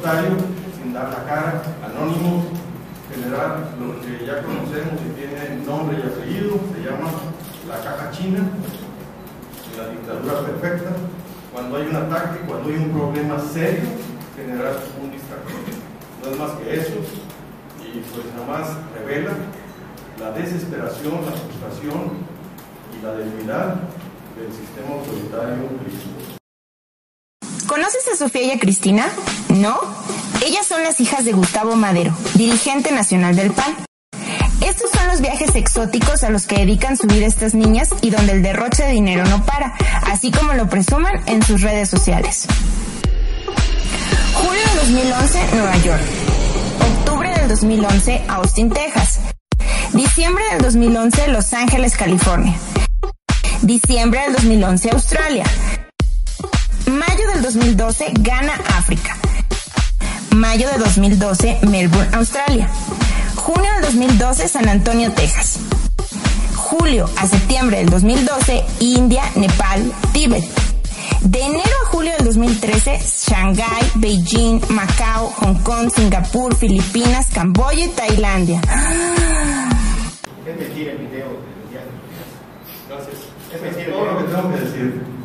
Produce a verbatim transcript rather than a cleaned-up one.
autoritario, sin dar la cara, anónimo, generar lo que ya conocemos y tiene nombre y apellido, se llama la caja china, la dictadura perfecta. Cuando hay un ataque, cuando hay un problema serio, generar un distractor. No es más que eso, y pues nada más revela la desesperación, la frustración y la debilidad del sistema autoritario gringo. ¿Conoces a Sofía y a Cristina? ¿No? Ellas son las hijas de Gustavo Madero, dirigente nacional del P A N. Estos son los viajes exóticos a los que dedican su vida estas niñas y donde el derroche de dinero no para, así como lo presuman en sus redes sociales. Julio de dos mil once, Nueva York. Octubre del dos mil once, Austin, Texas. Diciembre del dos mil once, Los Ángeles, California. Diciembre del dos mil once, Australia. Mayo del dos mil doce, Ghana, África. Mayo de dos mil doce, Melbourne, Australia. Junio del dos mil doce, San Antonio, Texas. Julio a septiembre del dos mil doce, India, Nepal, Tíbet. De enero a julio del dos mil trece, Shanghái, Beijing, Macao, Hong Kong, Singapur, Filipinas, Camboya y Tailandia. Es mentira el video del viaje. Gracias. Es mentira. Todo lo que tengo que decir.